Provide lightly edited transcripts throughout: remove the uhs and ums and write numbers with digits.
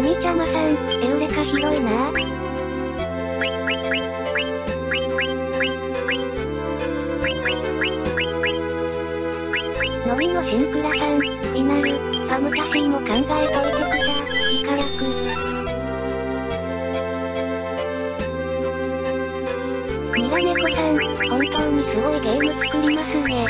ふみちゃまさん、エウレカ広いなぁ。のみのシンクラさん、リナル、ファム写真も考えといてくだ、イカ略。ニラ猫さん、本当にすごいゲーム作りますね。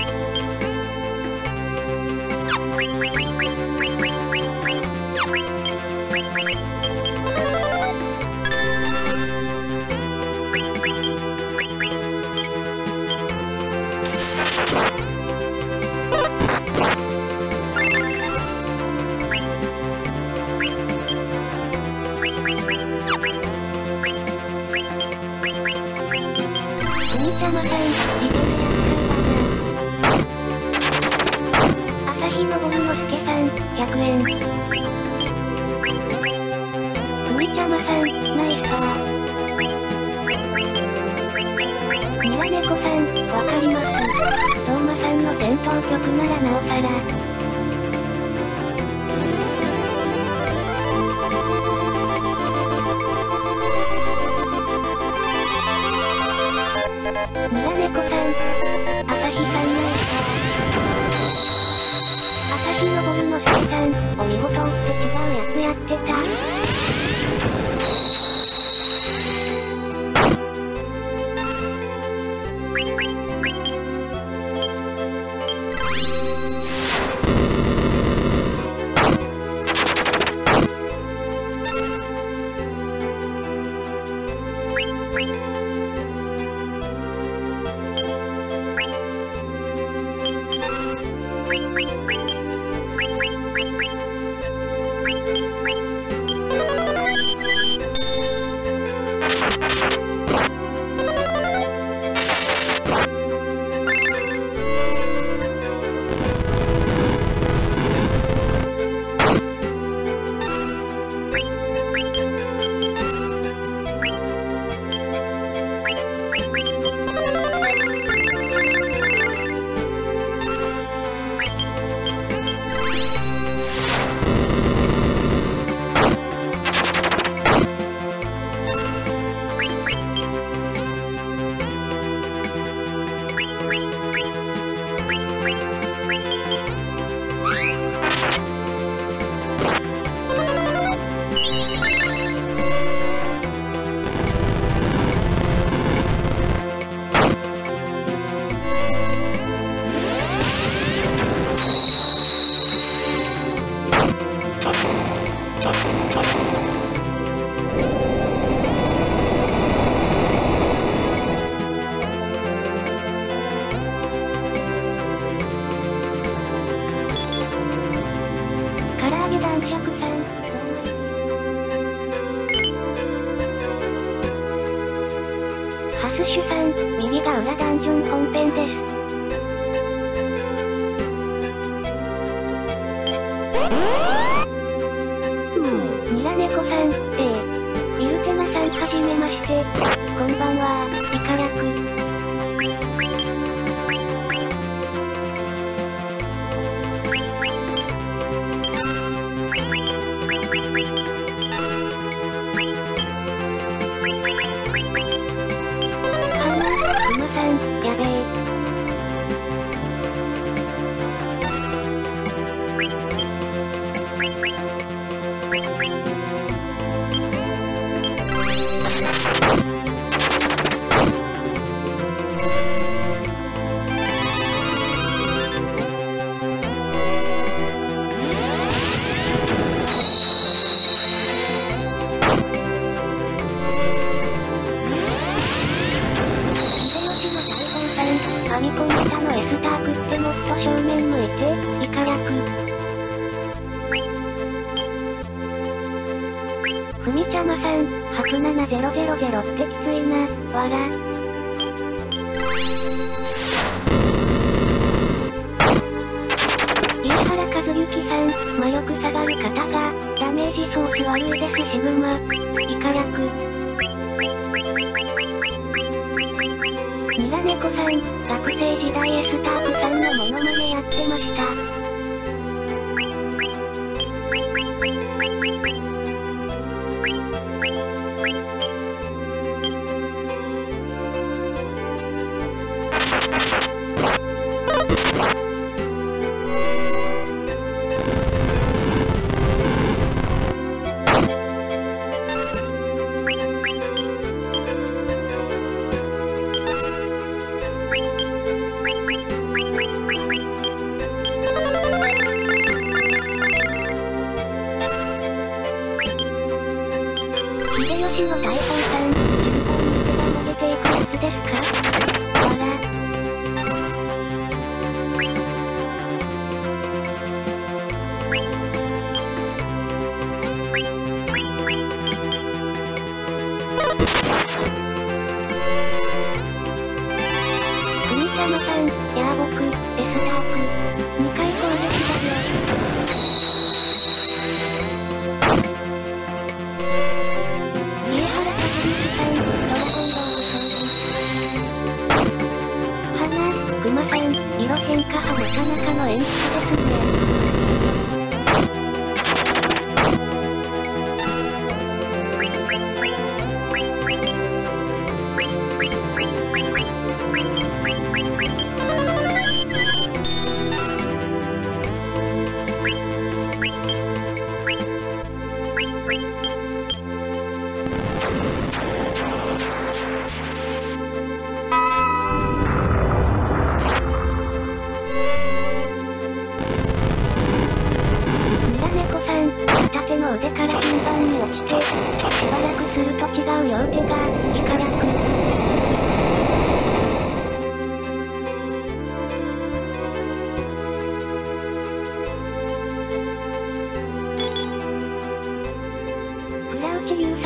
ふみちゃまさん、リベルや朝日のぼるのすけさん、100円。ふみちゃまさん、ナイスパワー。ニラ猫さん、わかります。相馬さんの戦闘曲ならなおさら。ニラ猫さん、朝日さんナイスパワー。朝日のぼるのすけさん、お見事って違うやつやってた。男爵さん、ハスシュさん、右が裏ダンジョン本編です。ニラ猫さん、ビルテナさんはじめまして。こんばんは、イカ略。やべえ。ファミコン下の S タークってもっと正面向いて、イカ略。ふみちゃまさん、ハプ7000ってきついな、わら。飯原和幸さん、魔力下がる方が、ダメージソース悪いですシグマ、イカ略。ニラ猫さん、学生時代 S タークさんのモノマネやってました。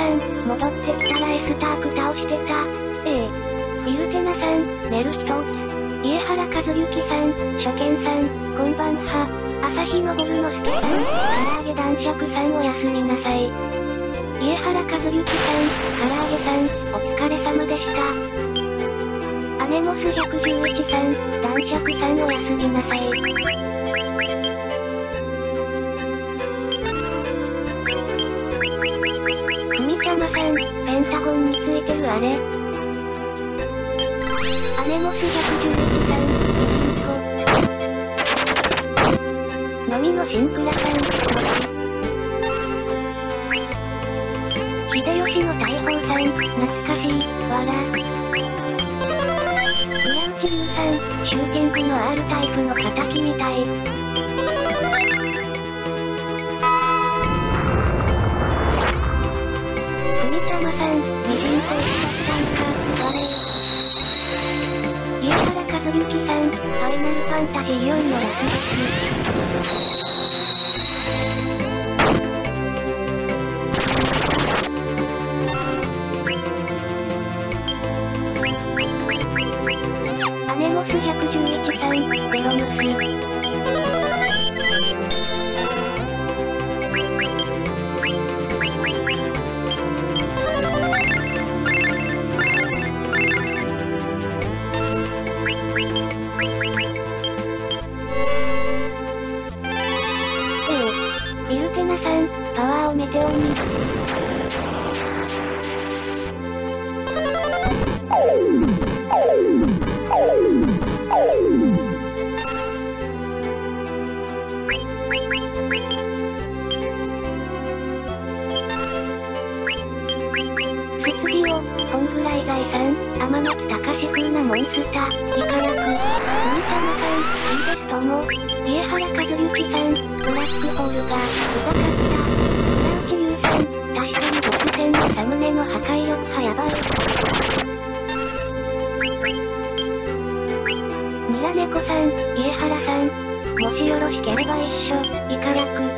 ん、戻ってきたらエスターク倒してた。A、フィルテナさん、寝る一つ。家原和幸さん、初見さん、こんばんは。朝日のボルノスケさん、唐揚げ男爵さんおやすみなさい。家原和幸さん、唐揚げさん、お疲れ様でした。アネモス111さん、男爵さんおやすみなさい。ふみちゃまさん、ペンタゴンについてるあれ。アネモス111さん、ミジンコ。のみのシンクラさん、秀吉の大砲さん、懐かしい、わら。宮内優さん、シューティングの R タイプの仇みたい。ふみちゃまさん、ミジンコ一発さんか、われ。家原和幸さん、ファイナルファンタジー4のラスボス。アネモス111さん、ベロムス。フィルテナさん、パワーをメテオに。コングライザイさん、天野木隆風なモンスター、イカ役、ふみちゃまさん、いいですとも、家原和幸さん、ブラックホールが、うざかった。宮内優さん、確かに極戦のサムネの破壊力はやばい。ニラ猫さん、家原さん、もしよろしければ一緒、イカ役。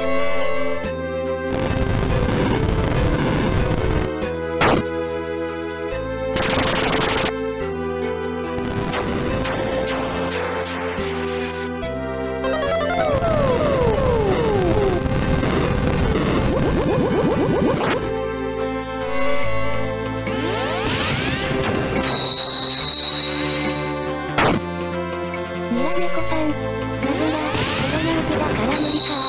ニラ猫さん、なずら、プロナーズだから無理か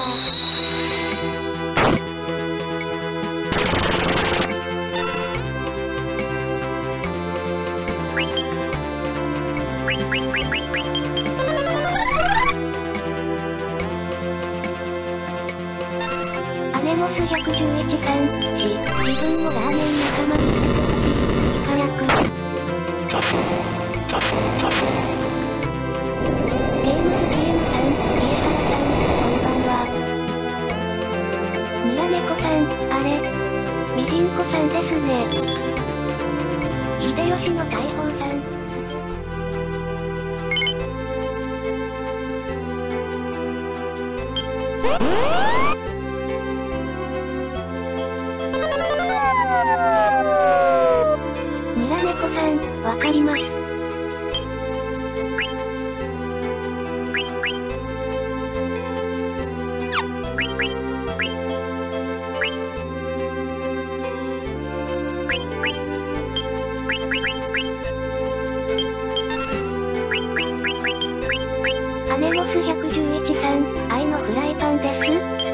アネモス111さん、自分もラーメン仲間にさせてほしい、イカ役。ゲームス GM さん、家原さん、こんばんは。ニラ猫さん、あれミジンコさんですね。秀吉の大砲さん。ニラ猫さん、わかります。アネモス111さん、愛のフライパンです。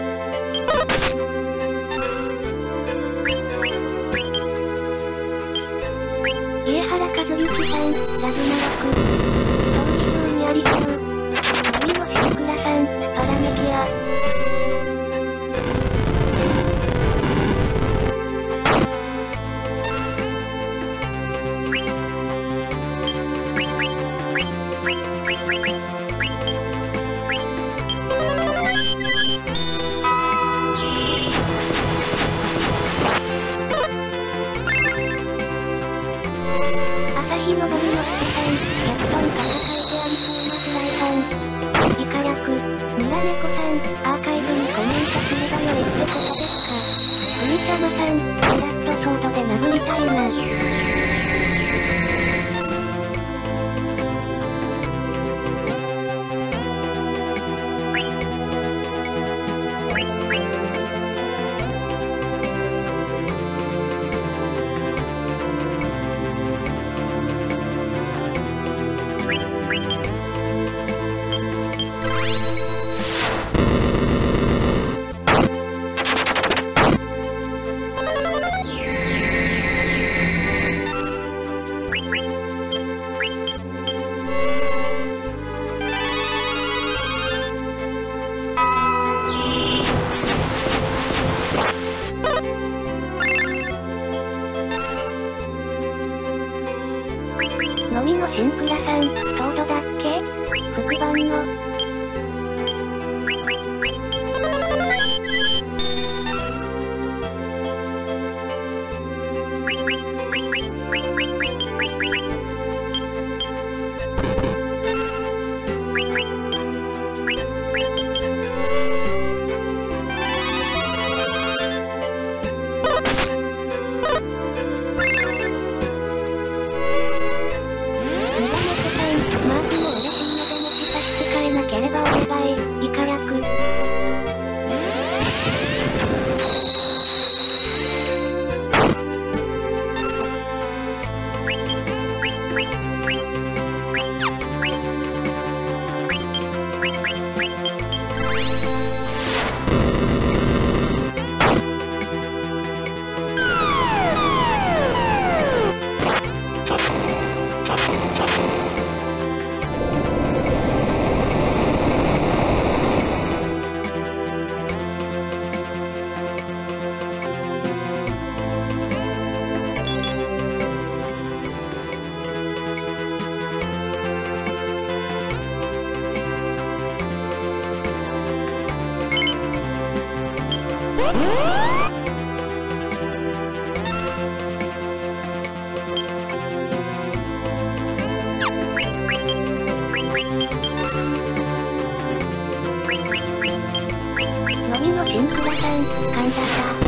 神田さ。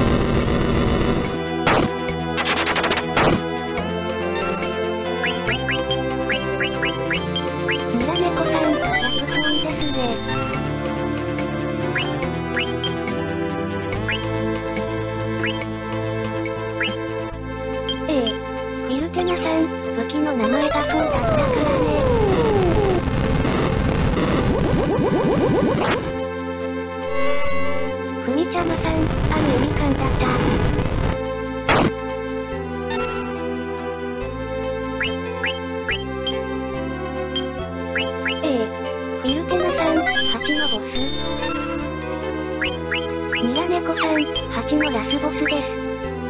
にら猫さん、逆不意ですね。フィルテナさん、武器の名前がそうだったからね。ふみちゃまさん、ある意味勘だった。フィルテナさん、8のボス。にら猫さん、8のラスボスです。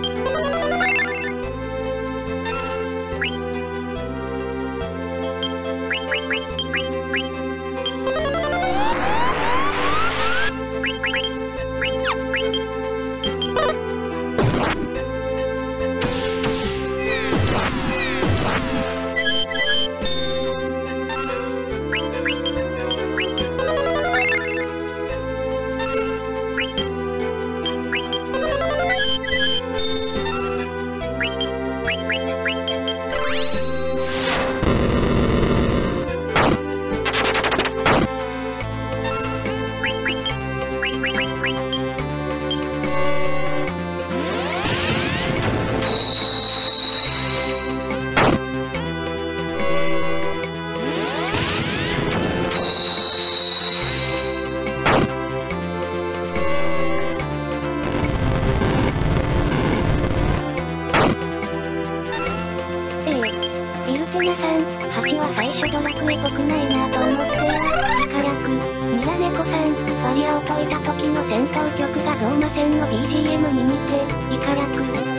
皆さん、8は最初ドラクエっぽくないなと思ってイカ役、にら猫さん、バリアを解いた時の戦闘曲がゾーマ戦の BGM に似て、イカ役。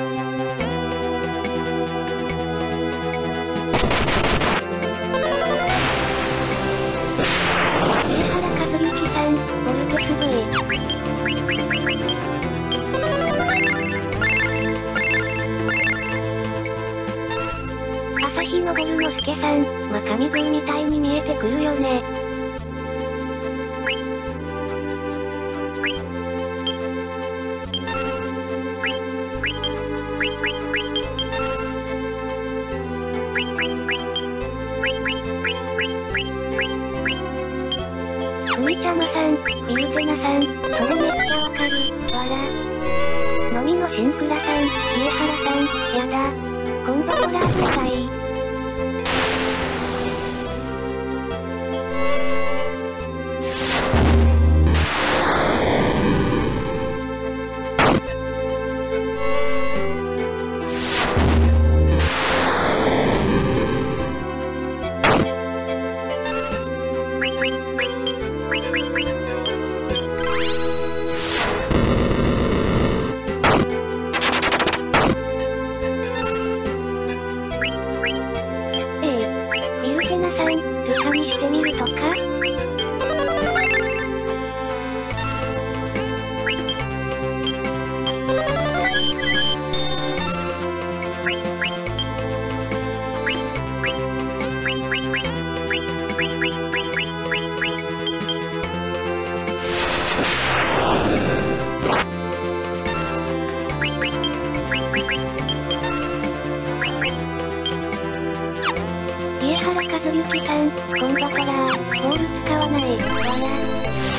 朝日のボルノスケさん、ま神軍みたいに見えてくるよね。ふみちゃまさん、フィルテナさん、それめっちゃわかる、わら。のみのシンクラさん、家原さん、やだ。コンバトラーズがいい。ルカにしてみるとか？家原和幸さん、コンバトラー、ボール使わない、わら。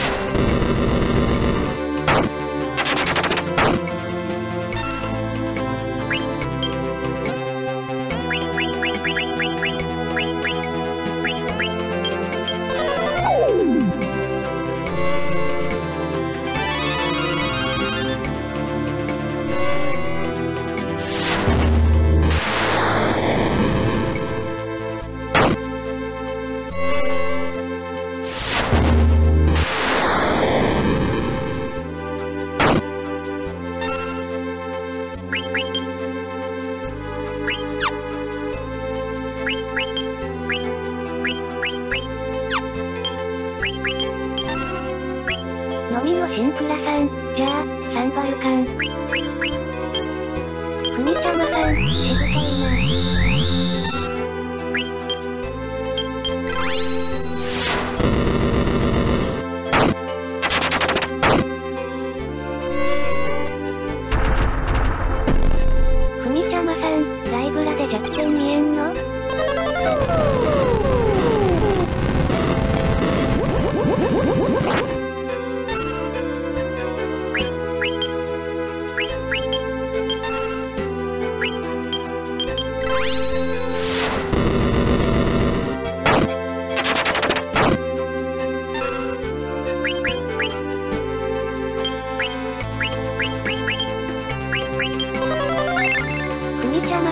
のみのシンクラさん、じゃあ、サンバルカン。ふみちゃまさん、しぶといな。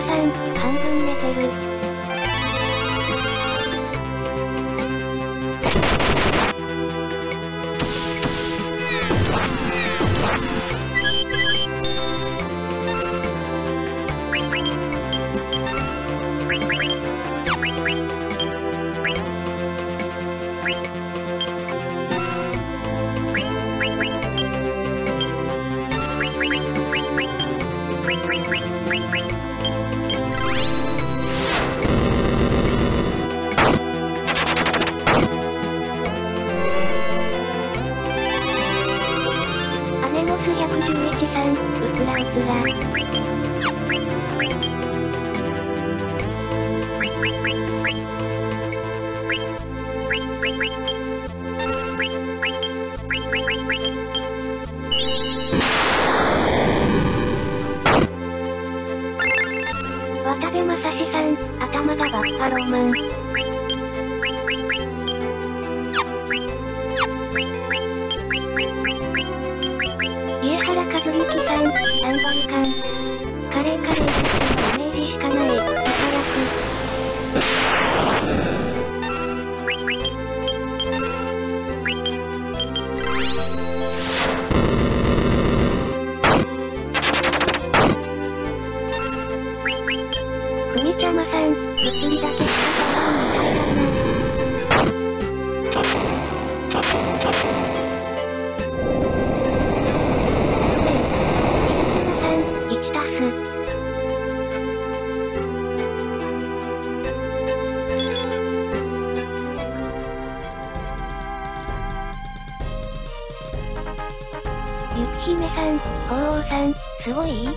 さん、半分寝てる。アネモス111さん、うつらうつら。渡部正史さん、頭がバッファローマン。家原和幸さん、サンバルカン。カレーカレー実践のイメージしかない、イカ役。ふみちゃまさん、物理だけしか触らんみたいだな。雪姫さん、鳳凰さん、すごい？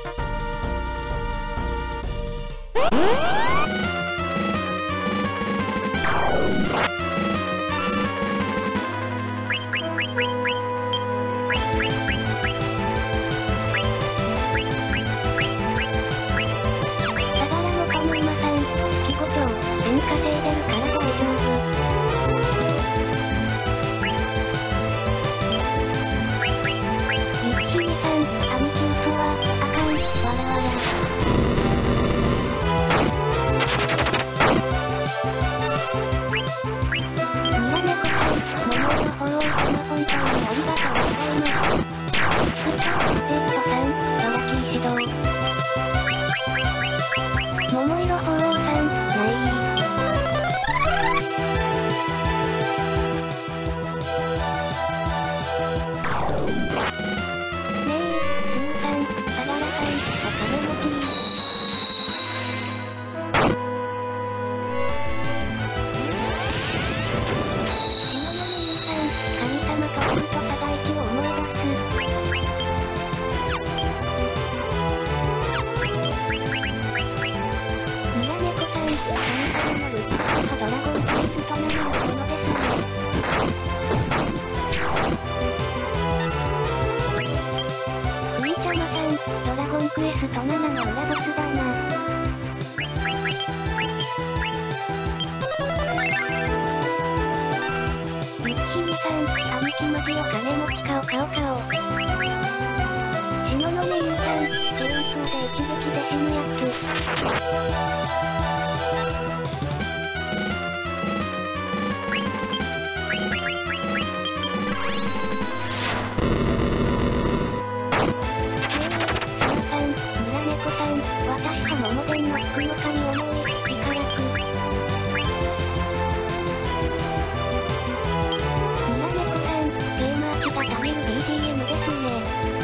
ドラゴンクエスト7の裏ボスだな。雪姫さん、兄貴マジを金持ち顔顔顔。東雲優さん、ケルン風で一撃で死ぬやつ。私は桃伝の福の神思い、イカ役。ミラネコさん、ゲーマーズが食べる BGM ですね。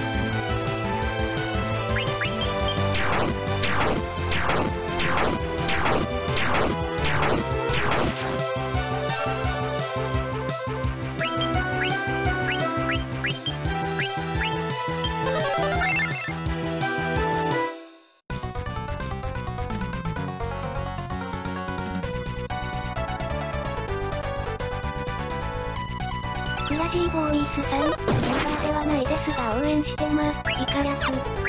クラジーボーイスさん、メンバーではないですが応援してます、イカ役。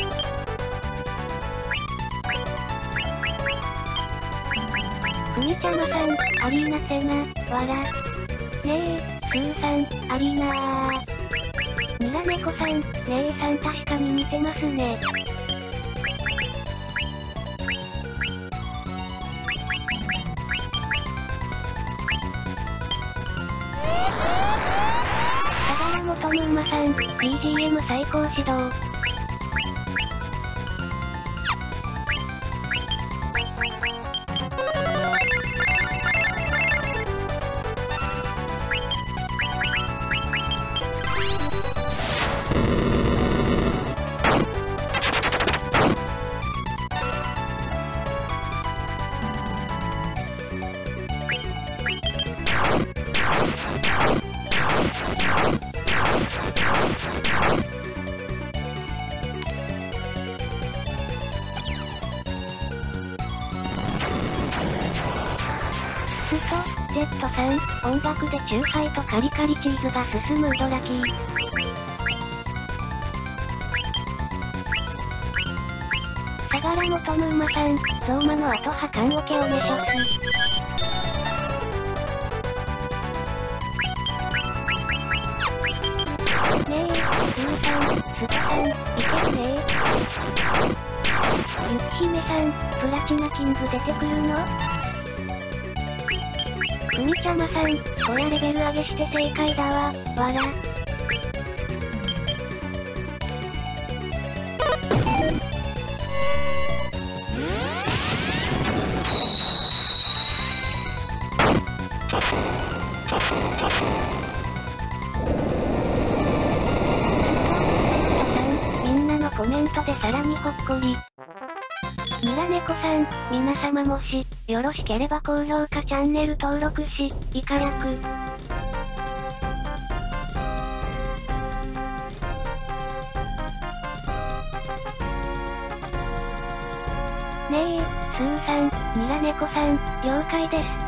ふみちゃまさん、アリーナセナ、わら。ねえ、スーさん、アリーナー。ミラネコさん、ねえさん確かに似てますね。 トムウマさん、BGM 最高指導。Z さん、音楽でチューハイとカリカリチーズが進むウドラキー。相良もトムウマさん、相馬の後派缶オケおねしょす。ねえ、スーさん、スタさん、いけるね雪姫さん、プラチナキング出てくるの？ふみちゃまさん、こやレベル上げして正解だわ、わら。みんなのコメントでさらにほっこり。むらねこさん、皆様もし、よろしければ高評価チャンネル登録し、いかやく。ねえ、スーさん、みらねこさん、了解です。